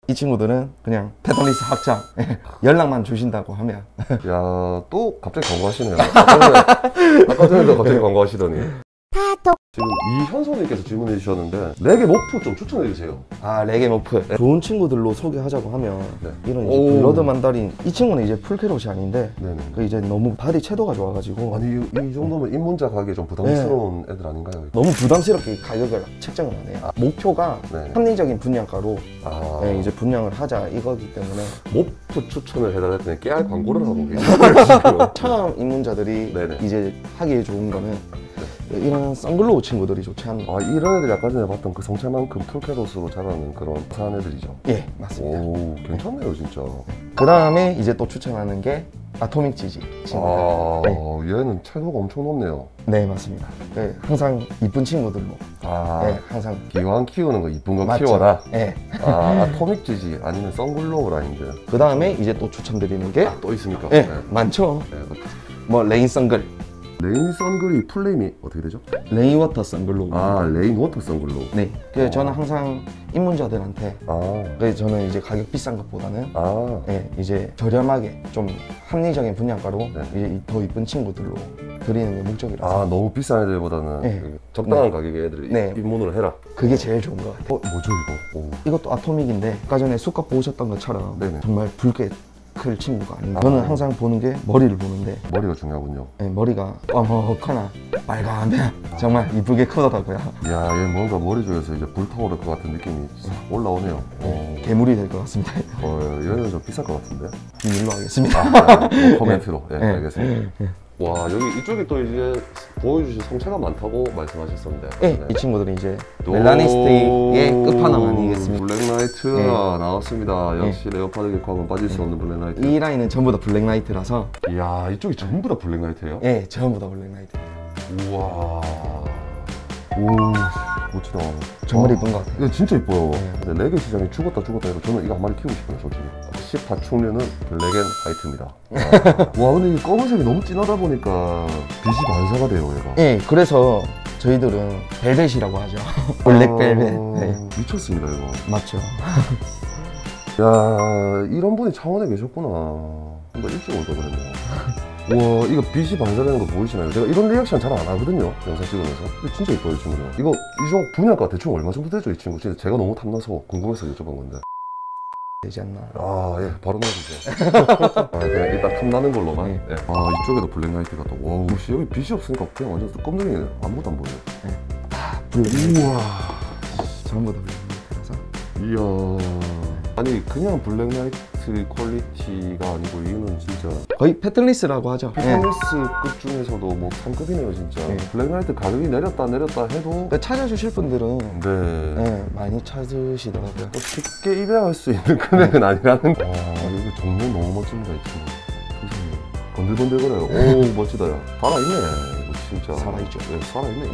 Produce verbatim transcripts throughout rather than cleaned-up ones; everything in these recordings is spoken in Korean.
이 친구들은 그냥 패널리스트 확장 연락만 주신다고 하면. 야, 또 갑자기 광고하시네요. 아까 전에, 아까 전에도 갑자기 광고하시더니. 지금 이현선님께서 질문해 주셨는데 레게 모프 좀 추천해 주세요. 아, 레게 모프. 네. 좋은 친구들로 소개하자고 하면 네. 이런 이제 블러드 만다린, 이 친구는 이제 풀캐롯이 아닌데 네네. 그 이제 너무 바디 채도가 좋아가지고 아니 이, 이 정도면 입문자 가기에 좀 부담스러운 네. 애들 아닌가요? 너무 부담스럽게 가격을 책정을 안 해요. 아, 목표가 네. 합리적인 분양가로 아... 네, 이제 분양을 하자 이거기 때문에 모프 추천을 해달랬더니 깨알 광고를 하고 계세요. 처음 입문자들이 네네. 이제 하기에 좋은 거는 이런 선글로우 친구들이 좋지 않나. 아, 이런 애들이 아까 전에 봤던 그 성체만큼 풀캐롯으로 자라는 그런 사한 애들이죠. 예, 맞습니다. 오, 괜찮네요 진짜. 그 다음에 이제 또 추천하는 게 아토믹 지지 친구들. 아, 네. 얘는 채도가 엄청 높네요. 네, 맞습니다. 네, 항상 이쁜 친구들로. 아, 네, 항상 기왕 키우는 거 이쁜 거 맞죠? 키워라. 네. 아, 아토믹 지지 아니면 선글로우 라인들. 그 다음에 이제 또 추천드리는 게 또 있습니까? 네, 네. 많죠. 네. 뭐 레인 선글, 레인 선글이 풀네임이 어떻게 되죠? 레인워터 선글로우. 아, 레인 워터 선글로우. 네, 그래서 어. 저는 항상 입문자들한테, 아, 그래서 저는 이제 가격 비싼 것보다는 아, 네, 이제 저렴하게 좀 합리적인 분양가로 네. 이제 더 이쁜 친구들로 드리는 게 목적이라서. 아, 너무 비싼 애들보다는 네. 적당한 네. 가격의 애들을 네. 입문을 해라. 그게 제일 좋은 것 같아요. 어, 뭐죠 이거? 오. 이것도 아토믹인데 아까 전에 수컷 보셨던 것처럼 네네. 정말 붉게 클 친구가 아닙니다. 저는 항상 보는 게 머리를 보는데 머리가 중요하군요. 네, 머리가 까먹거나 빨가면 정말 이쁘게 크더라고요. 이야, 얘 뭔가 머리 쪽에서 이제 불타오를 것 같은 느낌이 싹 올라오네요. 어, 괴물이 될 것 같습니다. 어, 얘는 좀 비쌀 것 같은데? 비밀로 하겠습니다. 아, 네. 코멘트로. 예, 네. 알겠습니다. 와, 여기 이쪽에 또 이제 보여주신 성체가 많다고 말씀하셨었는데. 네, 이 친구들은 이제 멜라니스트의 끝판왕 아니겠습니까? 블랙나이트가 네. 나왔습니다. 역시 레오파드 객화하면 빠질 수 없는 블랙나이트. 이 라인은 전부 다 블랙나이트라서. 이야, 이쪽이 전부 다 블랙나이트예요? 네, 전부 다 블랙나이트. 우와. 오, 멋지다. 정말 아, 이쁜 것 같아요. 이거 진짜 이뻐요. 네. 근데 레게 시장이 죽었다 죽었다 해도 저는 이거 한 마리 키우고 싶어요, 솔직히. 십파충류는 블랙 앤 화이트입니다. 아. 와, 근데 이 검은색이 너무 진하다 보니까 빛이 반사가 돼요, 얘가. 네, 그래서 저희들은 벨벳이라고 하죠. 블랙벨벳. 아, 네. 미쳤습니다, 이거. 맞죠. 야, 이런 분이 창원에 계셨구나. 좀 더 일찍 올 걸 그랬네요. 우와, 이거 빛이 반사되는 거 보이시나요? 제가 이런 리액션 잘 안 하거든요, 영상 찍으면서. 근데 진짜 이뻐요, 이 친구는. 이거, 이종 분양가 대충 얼마 정도 되죠, 이 친구? 진짜 제가 너무 탐나서 궁금해서 여쭤본 건데. 되지 않나. 아, 예, 바로 넣어주세요. 아, 그냥 일단 탐나는 걸로만. 네. 예. 아, 이쪽에도 블랙나이트가 또, 와우, 씨, 여기 빛이 없으니까 그냥 완전 껌둥이네. 아무것도 안 보여요. 네. 아, 블랙. 우와. 전부 다 블랙나이트라서. 이야. 아니, 그냥 블랙나이트 퀄리티가 아니고 이거는 진짜 거의 패틀리스라고 하죠. 네. 패틀리스급 중에서도 뭐 상급이네요, 진짜. 네. 블랙나이트 가격이 내렸다 내렸다 해도 그러니까 찾아주실 분들은 네. 네, 많이 찾으시더라고요. 또 쉽게 입양할 수 있는 금액은 아니라는. 와, 이거 정면 너무 멋집니다, 이 친구. 보세요. 건들건들거려요. 오, 멋지다, 야. 살아있네, 이거 진짜. 살아있죠. 네, 살아있네.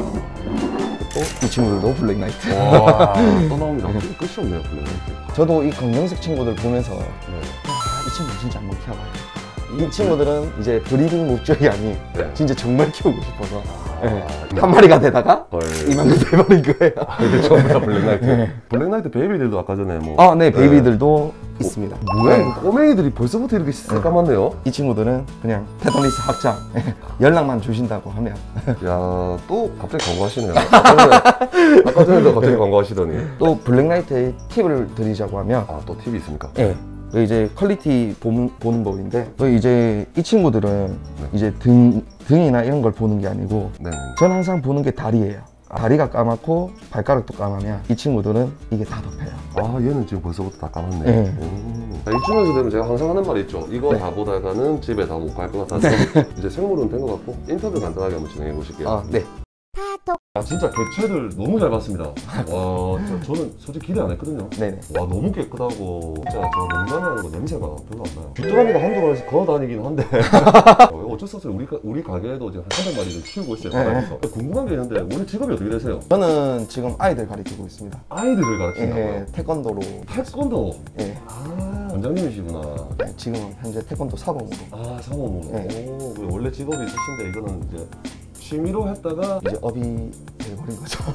음. 또 이 친구들도 블랙나이트. 와, 또 나옵니다. 끝이 없네요, 블랙나이트. 저도 이 검정색 친구들 보면서 네. 아, 이 친구 진짜 한번 키워봐요. 이 친구들은 이제 브리딩 목적이 아닌 네. 진짜 정말 키우고 싶어서 아, 네. 이거- 한 마리가 되다가 헐. 이만큼 돼버린 거예요. 이게 전부 다 블랙나이트. 블랙나이트 베이비들도 아까 전에 뭐. 아, 네, 베이비들도 있습니다. 뭐야, 네. 이거 꼬맹이들이 벌써부터 이렇게 새까맣네요. 이 친구들은 그냥 패널리스트 확장 연락만 주신다고 하면. 야, 또 갑자기 광고하시네요. 아까 전에, 아까 전에도 갑자기 광고하시더니. 또 블랙나이트의 팁을 드리자고 하면 아, 또 팁이 있습니까? 예. 그 이제 퀄리티 보는, 보는 법인데 그 이제 이 친구들은 네. 이제 등, 등이나 이런 걸 보는 게 아니고 네. 저는 항상 보는 게 다리예요. 다리가 까맣고 발가락도 까마면 이 친구들은 이게 다 덮여요. 아, 얘는 지금 벌써부터 다 까맣네. 네. 음. 자, 이쯤에서 되면 제가 항상 하는 말이 있죠. 이거 네. 다 보다가는 집에 다 못 갈 것 같아서 이제 생물은 된 것 같고 인터뷰 간단하게 한번 진행해 보실게요. 아, 네. 아, 진짜 개체들 너무 잘 봤습니다. 와, 저, 저는 솔직히 기대 안 했거든요. 네네. 와, 너무 깨끗하고 진짜 제가 농장하는 거 냄새가 별로 안 나요. 귀뚜라미가 한두 마리씩 걸어 다니긴 한데 어, 어쩔 수 없어요. 우리, 가, 우리 가게에도 지금 한 삼백 마리를 키우고 있어요. 바닥에서. 궁금한 게 있는데 우리 직업이 어떻게 되세요? 저는 지금 아이들 가르치고 있습니다. 아이들을 가르친다고요? 예, 태권도로. 태권도? 예. 아, 원장님이시구나. 네, 지금은 현재 태권도 사범으로. 아, 상호모로. 네. 오, 원래 직업이 있으신데 이거는 이제 취미로 했다가 이제 업이 돼버린 거죠.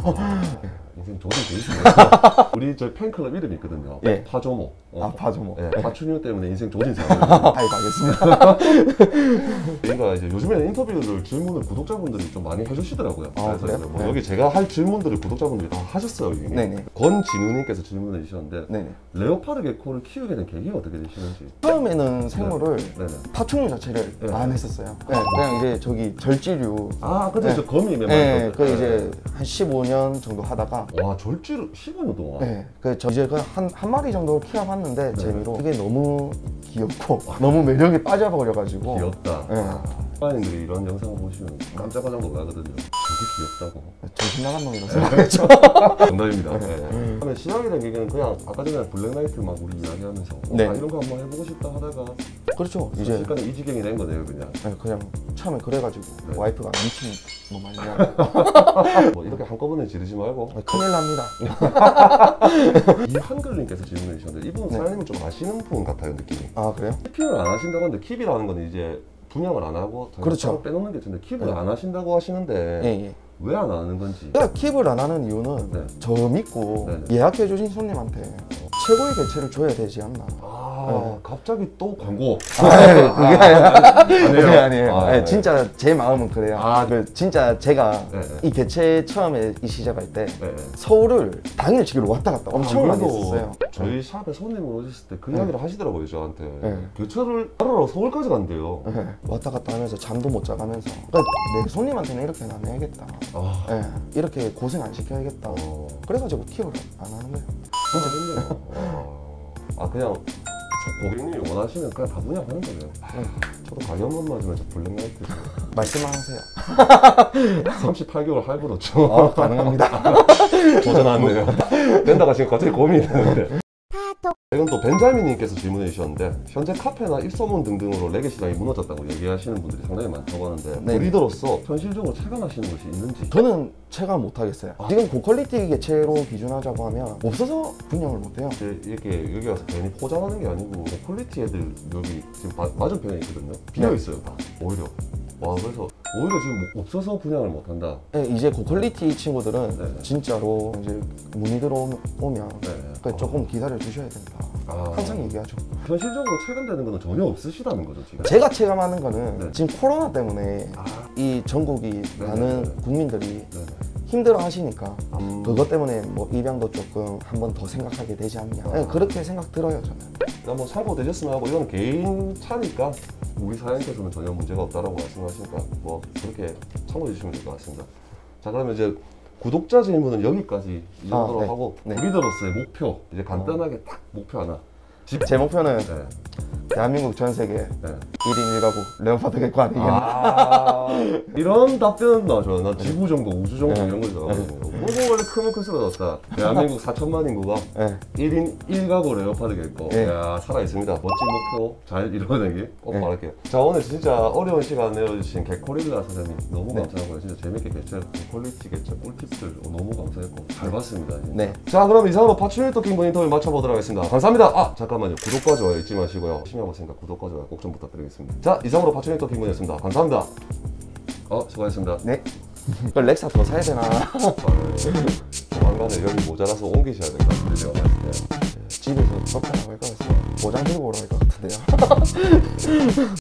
인생 조진 돼 있습니다. 우리 저 팬클럽 이름이 있거든요. 예. 파조모. 어. 아, 파조모. 예, 파춘유 때문에 인생 조진 사람. 하이 가겠습니다. 저희가 이제 요즘에는 인터뷰를 질문을 구독자분들이 좀 많이 해주시더라고요. 아, 그래서 그래요? 이제 뭐 네. 여기 제가 할 질문들을 구독자분들이 다 하셨어요. 이미. 네네. 권진우님께서 질문을 주셨는데 네네. 레오파드 개코를 키우게 된 계기가 어떻게 되시는지. 처음에는 생물을 네네. 파충류 자체를 네. 안 했었어요. 네, 그냥 이제 저기 절지류. 아, 근데 네. 저 거미 몇 마리. 네, 그 이제 한 십오 년 정도 하다가 와, 절지를 십오 년 동안. 네, 그저 이제 한 한 마리 정도 키워봤는데 네. 재미로 이게 너무 귀엽고 너무 매력에 빠져버려가지고. 귀엽다. 네. 일반인들이 이런 영상을 보시면 깜짝깜짝 놀라거든요. 저게 귀엽다고. 정신 나간 놈이라고 생각했죠. 정답입니다. 네. 그러면 시작이 된 계기는 그냥 아까 전에 블랙나이트 막 우리 이야기하면서 어, 네. 아, 이런 거 한번 해보고 싶다 하다가 그렇죠. 이제 순식간에 이 지경이 된 거네요, 그냥. 네, 그냥 처음에 그래가지고 네. 와이프가 미친 놈 아니냐. 뭐 이렇게 한꺼번에 지르지 말고. 큰일 납니다. 이한글님께서 질문해 주셨는데 이분 네. 사장님은 좀 아시는 분 같아요, 느낌이. 아 그래요? 킵을 안 하신다고 하는데 킵이라는 건 이제 분양을 안 하고 그렇죠. 따로 빼놓는 게 있는데 킵을 네. 안 하신다고 하시는데 예, 예. 왜 안 하는 건지. 제가 킵을 안 하는 이유는 네. 저 믿고 네. 예약해주신 손님한테 최고의 개체를 줘야 되지 않나. 아, 네. 갑자기 또 광고. 아, 그게 아니라 그게 아니에요. 아니에요. 아, 네, 네. 진짜 제 마음은 그래요. 아, 그 진짜 제가 네, 네. 이 개체 처음에 이 시작할 때 네. 서울을 당일치기로 왔다 갔다 엄청나게 아, 했었어요. 저희 샵에 손님을 오셨을 때 그 네. 이야기를 하시더라고요, 저한테. 네. 교체를 하러 서울까지 간대요. 네, 왔다 갔다 하면서 잠도 못 자가면서 그러니까 내 손님한테는 이렇게는 안 해야겠다. 아, 네, 이렇게 고생 안 시켜야겠다. 어, 그래가지고 킵을 안 하는 거예요. 진짜 힘들어. 와. 아, 그냥 고객님이 원하시면 그냥 다 분양하는 거예요. 네. 저도 가격만 맞으면 저 블랙라이트 말씀만 하세요. 삼십팔 개월 할부로 죠. 아, 가능합니다. 도전하네요. 된다가 지금 갑자기 고민이 되는데. 이건 또 벤자민님께서 질문해 주셨는데 현재 카페나 입소문 등등으로 레게 시장이 무너졌다고 얘기하시는 분들이 상당히 많다고 하는데 네. 브리더로서 현실적으로 체감하시는 것이 있는지. 저는 체감 못 하겠어요. 아. 지금 고퀄리티 개체로 기준하자고 하면 없어서 분양을 못 해요. 이제 이렇게 여기 와서 괜히 포장하는 게 아니고 퀄리티 애들 여기 지금 마- 맞은편에 있거든요. 비어 네. 있어요 다. 오히려. 와, 그래서 오히려 지금 뭐 없어서 분양을 못 한다. 네, 이제 고퀄리티 친구들은 네. 진짜로 이제 문의 들어오면 네. 그러니까 조금 기다려 주셔야 된다. 아. 항상 얘기하죠. 현실적으로 체감되는 거는 전혀 없으시다는 거죠 지금. 제가 체감하는 거는 네. 지금 코로나 때문에 아, 이 전국이 네, 많은 네, 네. 국민들이 네네. 힘들어 하시니까 음. 그것 때문에 뭐 입양도 조금 한 번 더 생각하게 되지 않냐. 네, 그렇게 생각 들어요 저는. 일단 뭐 참고 되셨으면 하고 이건 개인 차니까 우리 사장님께서는 전혀 문제가 없다라고 말씀하시니까 뭐 그렇게 참고해 주시면 될 것 같습니다. 자, 그러면 이제 구독자 질문은 여기까지 이 정도로 아, 네. 하고 네. 브리더로서의 목표 이제 간단하게 딱 목표 하나. 집. 제 목표는 네. 대한민국 전 세계 네. 일 인 일 가구 레오파드 개코 아니겠나. 아, 이런 답변은 나죠. 나 지구 정도, 우주 정도 네. 이런 걸 좋아하거든요. 뭐가 원래 크면 클수록 좋다. 대한민국 사천만 인구가 네. 일 인 일 가구 레오파드겠고, 네. 야, 살아있습니다. 멋진 목표 잘 이뤄내기 꼭 네. 바랄게요. 자, 오늘 진짜 어려운 시간 내어주신 개코릴라 사장님 너무 네. 감사하고요. 진짜 재밌게 개최, 퀄리티 개최, 꿀팁들 너무 감사했고 잘 봤습니다. 진짜. 네. 자, 그럼 이상으로 파충류 토킹 인터뷰 마쳐보도록 하겠습니다. 감사합니다. 아, 잠깐만요. 구독과 좋아요 잊지 마시고요. 열심히 하고 있으니까 구독과 좋아요 꼭 좀 부탁드리겠습니다. 자, 이상으로 파충류 토킹이었습니다. 감사합니다. 어, 수고하셨습니다. 네. 이걸 렉사 더 사야 되나? 아, 네. 조만간에 여기 모자라서 옮기셔야 될 것 같은데 제가 봤을 때. 집에서 썩다라고 할 것 같아요. 모장 들고 오라 할 것 같은데요.